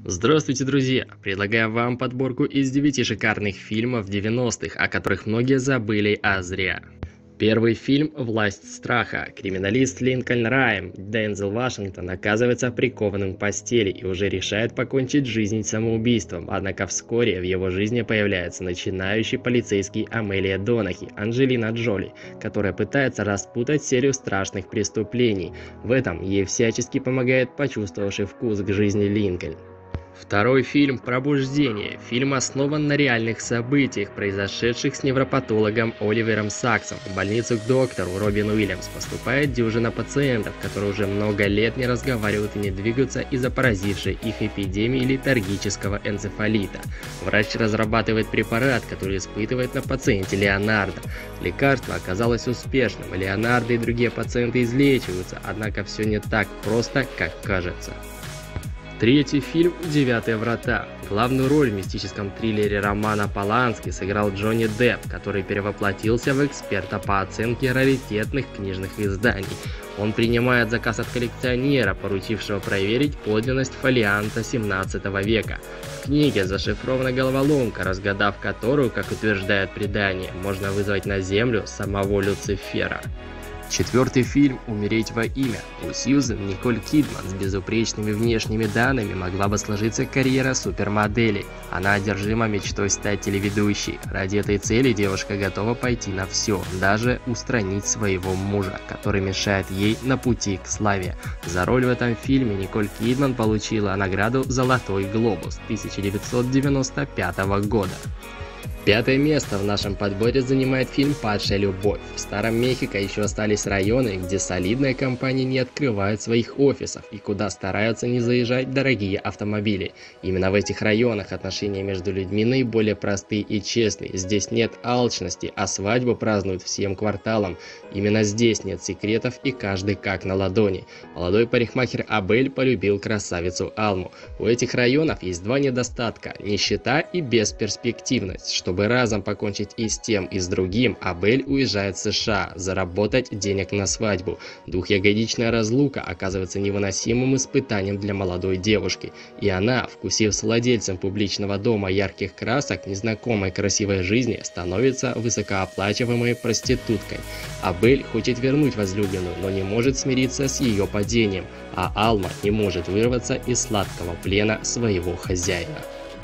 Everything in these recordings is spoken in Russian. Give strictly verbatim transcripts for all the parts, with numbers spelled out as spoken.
Здравствуйте, друзья! Предлагаю вам подборку из девяти шикарных фильмов девяностых, о которых многие забыли, а зря. Первый фильм «Власть страха». Криминалист Линкольн Райм, Дензел Вашингтон, оказывается прикованным к постели и уже решает покончить жизнь самоубийством. Однако вскоре в его жизни появляется начинающий полицейский Амелия Донахи, Анджелина Джоли, которая пытается распутать серию страшных преступлений. В этом ей всячески помогает почувствовавший вкус к жизни Линкольн. Второй фильм «Пробуждение». Фильм основан на реальных событиях, произошедших с невропатологом Оливером Саксом. В больницу к доктору Робин Уильямс поступает дюжина пациентов, которые уже много лет не разговаривают и не двигаются из-за поразившей их эпидемии летаргического энцефалита. Врач разрабатывает препарат, который испытывает на пациенте Леонардо. Лекарство оказалось успешным, Леонардо и другие пациенты излечиваются, однако все не так просто, как кажется. Третий фильм «Девятые врата». Главную роль в мистическом триллере Романа Полански сыграл Джонни Депп, который перевоплотился в эксперта по оценке раритетных книжных изданий. Он принимает заказ от коллекционера, поручившего проверить подлинность фолианта семнадцатого века. В книге зашифрована головоломка, разгадав которую, как утверждает предание, можно вызвать на землю самого Люцифера. Четвертый фильм «Умереть во имя». У Сьюзен Николь Кидман с безупречными внешними данными могла бы сложиться карьера супермодели. Она одержима мечтой стать телеведущей. Ради этой цели девушка готова пойти на все, даже устранить своего мужа, который мешает ей на пути к славе. За роль в этом фильме Николь Кидман получила награду «Золотой глобус» тысяча девятьсот девяносто пятого года. Пятое место в нашем подборе занимает фильм «Падшая любовь». В Старом Мехико еще остались районы, где солидные компании не открывают своих офисов и куда стараются не заезжать дорогие автомобили. Именно в этих районах отношения между людьми наиболее простые и честные. Здесь нет алчности, а свадьбу празднуют всем кварталом. Именно здесь нет секретов и каждый как на ладони. Молодой парикмахер Абель полюбил красавицу Алму. У этих районов есть два недостатка – нищета и бесперспективность. Чтобы Чтобы разом покончить и с тем, и с другим, Абель уезжает в США, заработать денег на свадьбу. Двухягодичная разлука оказывается невыносимым испытанием для молодой девушки, и она, вкусив с владельцем публичного дома ярких красок незнакомой красивой жизни, становится высокооплачиваемой проституткой. Абель хочет вернуть возлюбленную, но не может смириться с ее падением, а Алма не может вырваться из сладкого плена своего хозяина.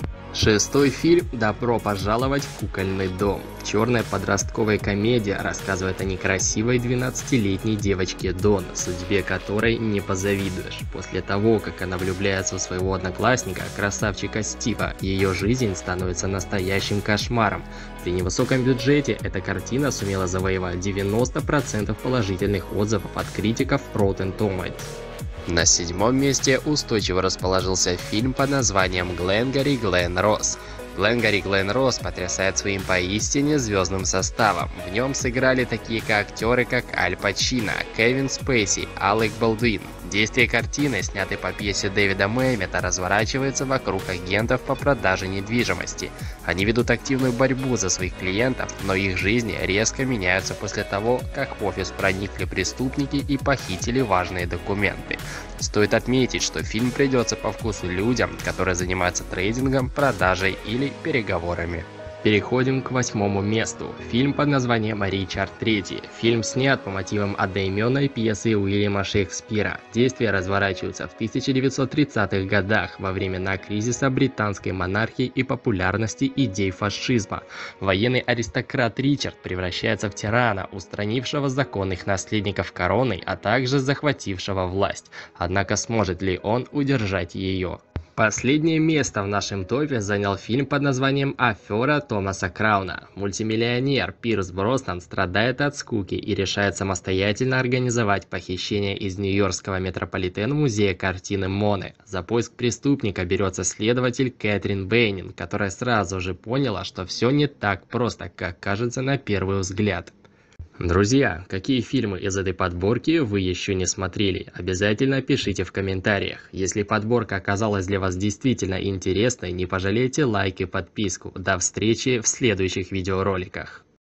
Шестой фильм «Добро пожаловать в кукольный дом». Черная подростковая комедия рассказывает о некрасивой двенадцатилетней девочке Дон, судьбе которой не позавидуешь. После того, как она влюбляется в своего одноклассника, красавчика Стива, ее жизнь становится настоящим кошмаром. При невысоком бюджете эта картина сумела завоевать девяносто процентов положительных отзывов от критиков Rotten Tomatoes. На седьмом месте устойчиво расположился фильм под названием «Гленгарри Глен Росс». Гленгарри Глен Росс потрясает своим поистине звездным составом. В нем сыграли такие актеры, как Аль Пачино, Кевин Спейси, Алек Болдуин. Действие картины, снятой по пьесе Дэвида Меймета, разворачивается вокруг агентов по продаже недвижимости. Они ведут активную борьбу за своих клиентов, но их жизни резко меняются после того, как в офис проникли преступники и похитили важные документы. Стоит отметить, что фильм придется по вкусу людям, которые занимаются трейдингом, продажей или переговорами. Переходим к восьмому месту. Фильм под названием «Ричард третий». Фильм снят по мотивам одноименной пьесы Уильяма Шекспира. Действие разворачивается в тысяча девятьсот тридцатых годах, во времена кризиса британской монархии и популярности идей фашизма. Военный аристократ Ричард превращается в тирана, устранившего законных наследников короны, а также захватившего власть. Однако сможет ли он удержать ее? Последнее место в нашем топе занял фильм под названием «Афера Томаса Крауна». Мультимиллионер Пирс Броснан страдает от скуки и решает самостоятельно организовать похищение из Нью-Йоркского метрополитен-музея картины Моне. За поиск преступника берется следователь Кэтрин Бейнин, которая сразу же поняла, что все не так просто, как кажется на первый взгляд. Друзья, какие фильмы из этой подборки вы еще не смотрели? Обязательно пишите в комментариях. Если подборка оказалась для вас действительно интересной, не пожалейте лайк и подписку. До встречи в следующих видеороликах.